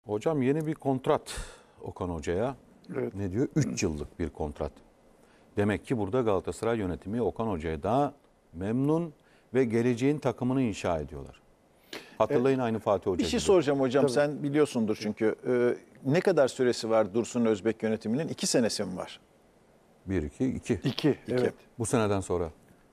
Hocam yeni bir kontrat Okan Hoca'ya. Evet. Ne diyor? 3 yıllık bir kontrat. Demek ki burada Galatasaray yönetimi Okan Hoca'ya daha memnun ve geleceğin takımını inşa ediyorlar. Hatırlayın aynı Fatih Hoca Bir şey gibi. soracağım hocam. Tabii. Sen biliyorsundur çünkü. Ne kadar süresi var Dursun Özbek yönetiminin? 2 senesi mi var? 1, 2. İki. Evet. Bu seneden sonra.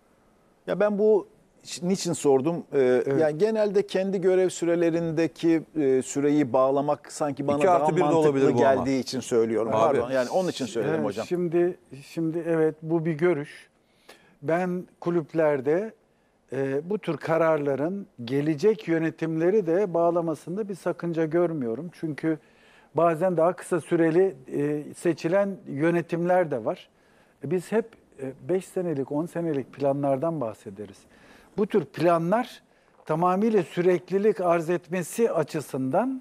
Ya ben bu niçin sordum? Yani genelde kendi görev sürelerindeki süreyi bağlamak sanki bana 2 daha artı 1 de mantıklı olabilir bu ama. geldiği için söylüyorum. Abi. Pardon. Yani onun için söyledim hocam. Şimdi evet, bu bir görüş. Ben kulüplerde bu tür kararların gelecek yönetimleri de bağlamasında bir sakınca görmüyorum. Çünkü bazen daha kısa süreli seçilen yönetimler de var. Biz hep 5 senelik, 10 senelik planlardan bahsederiz. Bu tür planlar tamamıyla süreklilik arz etmesi açısından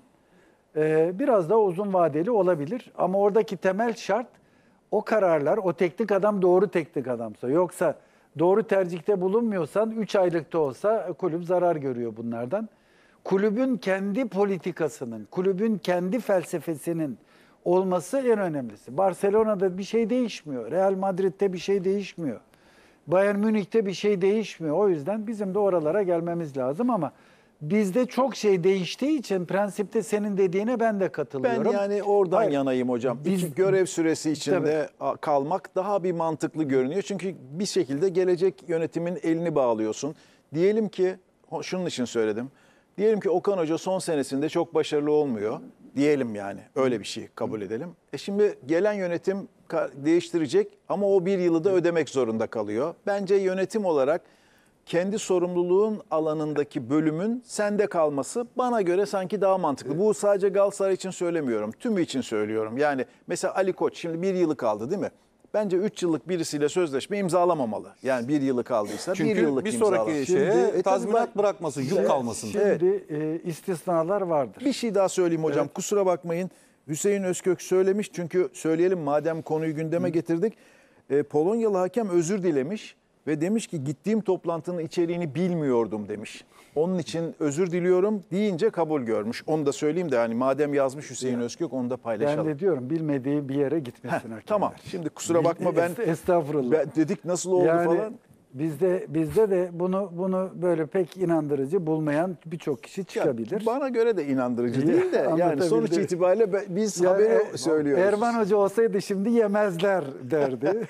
biraz daha uzun vadeli olabilir. Ama oradaki temel şart o kararlar, o teknik adam doğru teknik adamsa. Yoksa doğru tercihte bulunmuyorsan 3 aylıkta olsa kulüp zarar görüyor bunlardan. Kulübün kendi politikasının, kulübün kendi felsefesinin olması en önemlisi. Barcelona'da bir şey değişmiyor. Real Madrid'de bir şey değişmiyor. Bayern Münih'te bir şey değişmiyor. O yüzden bizim de oralara gelmemiz lazım ama bizde çok şey değiştiği için prensipte senin dediğine ben de katılıyorum. Ben yani oradan Hayır. yanayım hocam. İki görev süresi içinde kalmak daha bir mantıklı görünüyor. Çünkü bir şekilde gelecek yönetimin elini bağlıyorsun. Diyelim ki, şunun için söyledim. Diyelim ki Okan Hoca son senesinde çok başarılı olmuyor. Diyelim yani öyle bir şey kabul edelim. Şimdi gelen yönetim değiştirecek ama o bir yılı da ödemek zorunda kalıyor. Bence yönetim olarak kendi sorumluluğun alanındaki bölümün sende kalması bana göre sanki daha mantıklı. Bu sadece Galatasaray için söylemiyorum. Tümü için söylüyorum. Yani mesela Ali Koç şimdi bir yılı kaldı değil mi? Bence 3 yıllık birisiyle sözleşme imzalamamalı. Yani bir yılı kaldıysa Çünkü bir yıllık bir sonraki şeye tazminat bırakmasın, yük kalmasın. Şimdi istisnalar vardır. Bir şey daha söyleyeyim hocam. Evet. Kusura bakmayın. Hüseyin Özkök söylemiş. Çünkü söyleyelim madem konuyu gündeme getirdik. Polonyalı hakem özür dilemiş ve demiş ki gittiğim toplantının içeriğini bilmiyordum demiş. Onun için özür diliyorum deyince kabul görmüş. Onu da söyleyeyim de hani madem yazmış Hüseyin Özkök onu da paylaşalım. Ben de diyorum bilmediği bir yere gitmesin hakemler. Tamam. Şimdi kusura bakma ben estağfurullah. Dedik nasıl oldu yani, falan. Bizde de bunu böyle pek inandırıcı bulmayan birçok kişi çıkabilir. Ya, bana göre de inandırıcı değil de yani sonuç itibariyle biz yani, haberi söylüyoruz. Erman Hoca olsaydı şimdi yemezler derdi.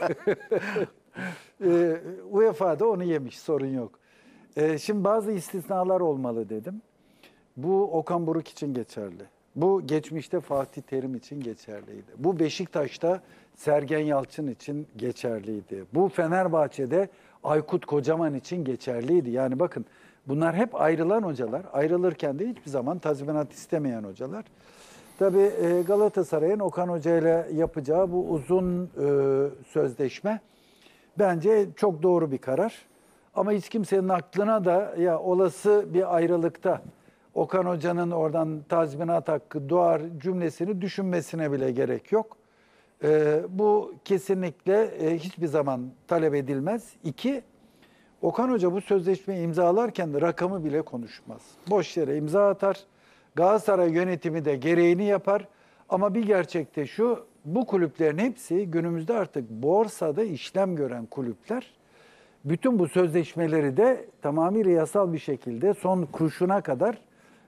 UEFA'da onu yemiş, sorun yok. Şimdi bazı istisnalar olmalı dedim. Bu Okan Buruk için geçerli. Bu geçmişte Fatih Terim için geçerliydi. Bu Beşiktaş'ta Sergen Yalçın için geçerliydi. Bu Fenerbahçe'de Aykut Kocaman için geçerliydi. Yani bakın bunlar hep ayrılan hocalar. Ayrılırken de hiçbir zaman tazminat istemeyen hocalar. Tabii Galatasaray'ın Okan Hoca ile yapacağı bu uzun sözleşme bence çok doğru bir karar. Ama hiç kimsenin aklına da ya olası bir ayrılıkta Okan Hoca'nın oradan tazminat hakkı doğar cümlesini düşünmesine bile gerek yok. Bu kesinlikle hiçbir zaman talep edilmez. 2, Okan Hoca bu sözleşmeyi imzalarken de rakamı bile konuşmaz. Boş yere imza atar. Galatasaray yönetimi de gereğini yapar. Ama bir gerçek de şu, bu kulüplerin hepsi günümüzde artık borsada işlem gören kulüpler. Bütün bu sözleşmeleri de tamamıyla yasal bir şekilde son kuruşuna kadar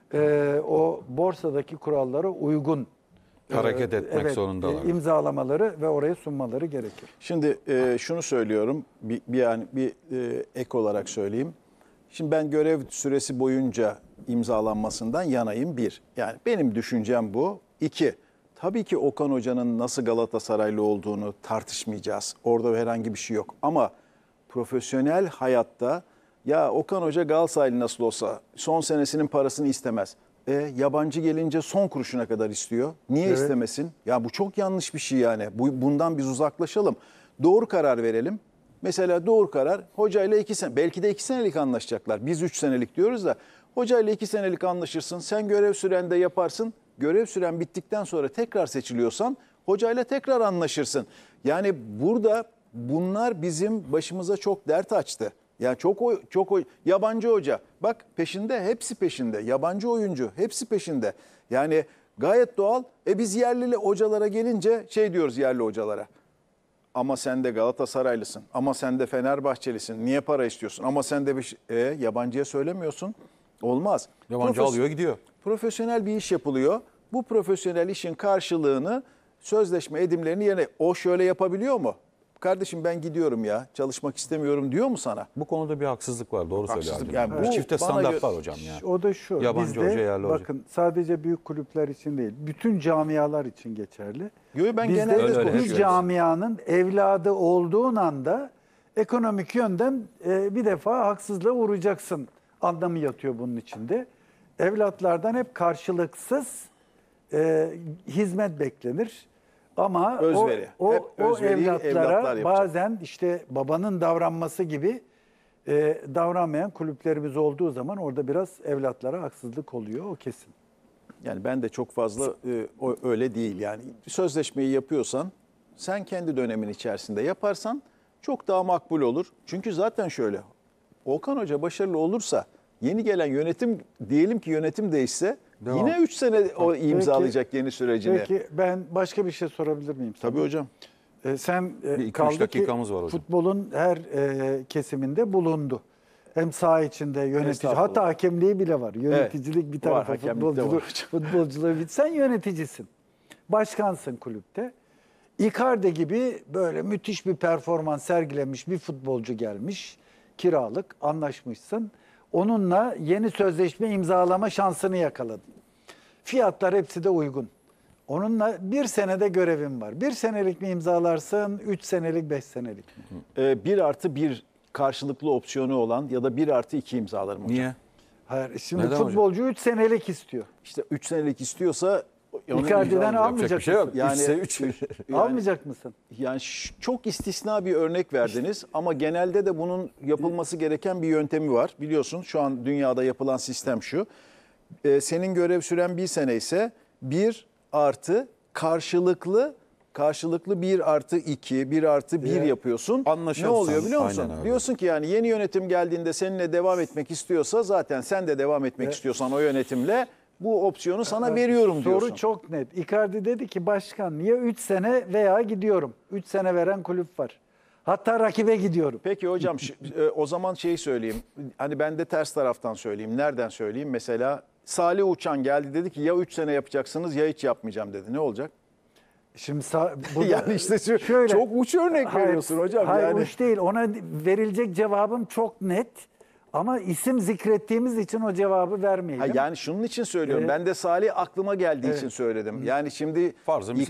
o borsadaki kurallara uygun hareket etmek zorundalar. İmzalamaları ve oraya sunmaları gerekir. Şimdi şunu söylüyorum, bir ek olarak söyleyeyim. Şimdi ben görev süresi boyunca imzalanmasından yanayım 1. Yani benim düşüncem bu. 2, tabii ki Okan Hoca'nın nasıl Galatasaraylı olduğunu tartışmayacağız. Orada herhangi bir şey yok. Ama profesyonel hayatta ya Okan Hoca Galatasaraylı nasıl olsa son senesinin parasını istemez. Yabancı gelince son kuruşuna kadar istiyor. Niye istemesin? Ya bu çok yanlış bir şey yani. Bundan biz uzaklaşalım. Doğru karar verelim. Mesela doğru karar hocayla 2 sene, belki de 2 senelik anlaşacaklar. Biz 3 senelik diyoruz da hocayla 2 senelik anlaşırsın. Sen görev sürende yaparsın. Görev süren bittikten sonra tekrar seçiliyorsan hocayla tekrar anlaşırsın. Yani burada bunlar bizim başımıza çok dert açtı. Yani çok yabancı hoca. Bak peşinde, hepsi peşinde. Yabancı oyuncu hepsi peşinde. Yani Gayet doğal. Biz yerli hocalara gelince şey diyoruz yerli hocalara. Ama sen de Galatasaraylısın. Ama sen de Fenerbahçelisin. Niye para istiyorsun? Ama sen de yabancıya söylemiyorsun. Olmaz. Yabancı alıyor gidiyor. Profesyonel bir iş yapılıyor. Bu profesyonel işin karşılığını sözleşme edimlerini yerine o şöyle yapabiliyor mu? Kardeşim ben gidiyorum ya çalışmak istemiyorum diyor mu sana? Bu konuda bir haksızlık var. Doğru söylüyor. Haksızlık. Abdülhamit. Yani Bu bu çifte bana standart göre- var hocam ya. O da şu. Yabancı bizde, hoca, yerli hoca. bakın sadece büyük kulüpler için değil, bütün camialar için geçerli. Yo, ben Bizde genelde öyle bir konuşuyorum. camianın evladı olduğun anda ekonomik yönden bir defa haksızlığa uğrayacaksın anlamı yatıyor bunun içinde. Evlatlardan hep karşılıksız hizmet beklenir. Ama Özveri. Hep o özveriyi evlatlar evlatlara yapacak. bazen işte babanın davranması gibi davranmayan kulüplerimiz olduğu zaman orada biraz evlatlara haksızlık oluyor, o kesin. Yani ben de çok fazla öyle değil. Yani sözleşmeyi yapıyorsan sen kendi dönemin içerisinde yaparsan çok daha makbul olur. Çünkü zaten şöyle Okan Hoca başarılı olursa yeni gelen yönetim diyelim ki yönetim değişse Devam. yine 3 sene o imzalayacak yeni sürecini. Peki ben başka bir şey sorabilir miyim sana? Tabii hocam. Sen Bir iki, üç kaldı ki dakikamız var hocam. futbolun her kesiminde bulundu. Hem saha içinde yönetici, Estağfurullah. hatta hakemliği bile var. Yöneticilik bir var, tarafa, hakemlik de var hocam. futbolculuğu bir. Sen yöneticisin. Başkansın kulüpte. Icardi gibi böyle müthiş bir performans sergilemiş bir futbolcu gelmiş. Kiralık, anlaşmışsın. Onunla yeni sözleşme imzalama şansını yakaladın. Fiyatlar hepsi de uygun. Onunla bir senede görevin var. Bir senelik mi imzalarsın, 3 senelik, 5 senelik mi? 1+1 karşılıklı opsiyonu olan ya da 1+2 imzalarım hocam. Niye? Hayır, şimdi Neden hocam? futbolcu 3 senelik istiyor. İşte 3 senelik istiyorsa onu Icardi'den imzalayacak. almayacak bir şey yok. mısın? Yani, Üçse üç. Almayacak mısın? Yani çok istisna bir örnek verdiniz ama genelde de bunun yapılması gereken bir yöntemi var. Biliyorsun şu an dünyada yapılan sistem şu. Senin görev süren bir sene ise 1 artı karşılıklı 1+2, 1+1 yapıyorsun. Ne Anlaşırsan. oluyor biliyor musun? Aynen öyle. Diyorsun ki yani yeni yönetim geldiğinde seninle devam etmek istiyorsa zaten sen de devam etmek istiyorsan o yönetimle bu opsiyonu sana veriyorum diyorsun. Soru çok net. Icardi dedi ki başkan niye 3 sene veya gidiyorum. 3 sene veren kulüp var. Hatta rakibe gidiyorum. Peki hocam o zaman şeyi söyleyeyim. Hani ben de ters taraftan söyleyeyim. Nereden söyleyeyim? Mesela Salih Uçan geldi dedi ki ya 3 sene yapacaksınız ya hiç yapmayacağım dedi. Ne olacak? Şimdi burada Yani işte çok uç örnek veriyorsun hocam. Hayır Yani. uç değil. Ona verilecek cevabım çok net. Ama isim zikrettiğimiz için o cevabı vermeyelim. Yani şunun için söylüyorum. Ben de Salih aklıma geldiği için söyledim. Yani şimdi Farzı misal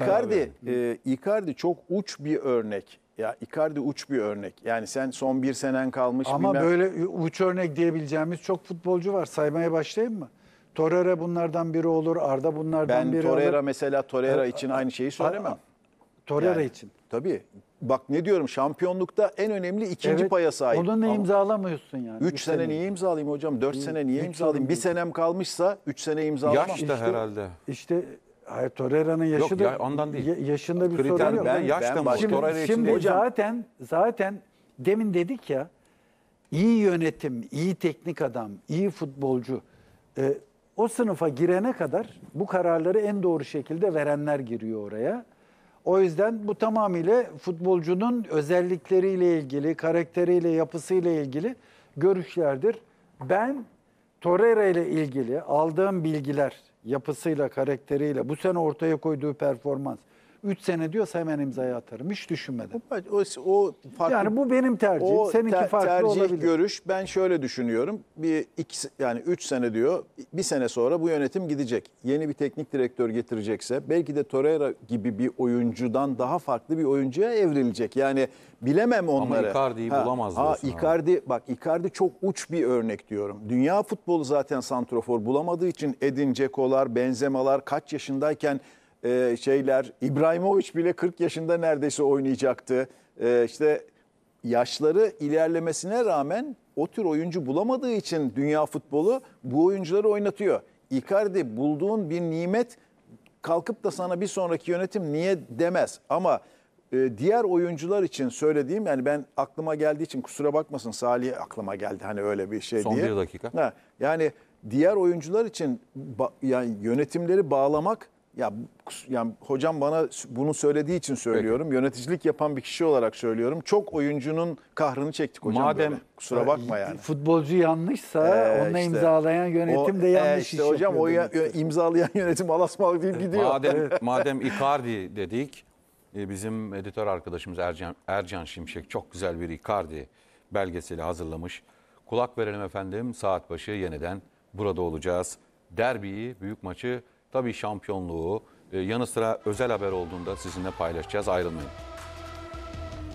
Icardi çok uç bir örnek. Ya Icardi uç bir örnek. Yani sen son bir senen kalmış. Ama bilmem- böyle uç örnek diyebileceğimiz çok futbolcu var. Saymaya başlayayım mı? Torreira bunlardan biri olur. Arda bunlardan Ben biri Torreira olur. mesela Torreira için aynı şeyi söylemem. Torreira Yani, için. Tabii. Bak ne diyorum şampiyonlukta en önemli ikinci paya sahip. Onunla Ama imzalamıyorsun yani. 3 sene niye imzalayayım hocam? 4 sene niye imzalayayım? Bir senem kalmışsa 3 sene imzalamam. Yaş da herhalde. İşte hayır, Torreira'nın yaşı Yok, da ya ondan değil. yaşında bir Kriter sorun yok. ben yaş da mı? başka- Torreira için Şimdi değil. zaten demin dedik ya, iyi yönetim, iyi teknik adam, iyi futbolcu o sınıfa girene kadar bu kararları en doğru şekilde verenler giriyor oraya. O yüzden bu tamamıyla futbolcunun özellikleriyle ilgili, karakteriyle, yapısıyla ilgili görüşlerdir. Ben Torreira ile ilgili aldığım bilgiler, yapısıyla, karakteriyle, bu sene ortaya koyduğu performans, 3 sene diyorsa hemen imzayı atarım. Hiç düşünmeden. O farklı. Yani bu benim tercihim. O Seninki farklı tercih, olabilir. görüş. Ben şöyle düşünüyorum. Yani 3 sene diyor. Bir sene sonra bu yönetim gidecek. Yeni bir teknik direktör getirecekse belki de Torreira gibi bir oyuncudan daha farklı bir oyuncuya evrilecek. Yani bilemem onları. Icardi'yi bulamaz diyorsun Icardi çok uç bir örnek diyorum. Dünya futbolu zaten santrofor bulamadığı için Edin Dzeko'lar, Benzema'lar kaç yaşındayken İbrahimovic bile 40 yaşında neredeyse oynayacaktı. İşte yaşları ilerlemesine rağmen o tür oyuncu bulamadığı için dünya futbolu bu oyuncuları oynatıyor. Icardi bulduğun bir nimet, kalkıp da sana bir sonraki yönetim niye demez. Ama diğer oyuncular için söylediğim, yani ben aklıma geldiği için kusura bakmasın, Salih aklıma geldi hani öyle bir şey Son diye. bir dakika. Yani diğer oyuncular için yani yönetimleri bağlamak yani hocam bana bunu söylediği için söylüyorum. Yöneticilik yapan bir kişi olarak söylüyorum. Çok oyuncunun kahrını çektik hocam Madem- böyle. Kusura bakma yani. Futbolcu yanlışsa onunla işte. imzalayan yönetim de yanlış işte iş hocam o yapıyor demektir. imzalayan yönetim alasmalık deyip gidiyor. Madem Icardi dedik, bizim editör arkadaşımız Ercan Şimşek çok güzel bir Icardi belgeseli hazırlamış. Kulak verelim efendim, saat başı yeniden burada olacağız. Derbiyi, büyük maçı, tabii şampiyonluğu, yanı sıra özel haber olduğunda sizinle paylaşacağız. Ayrılmayın.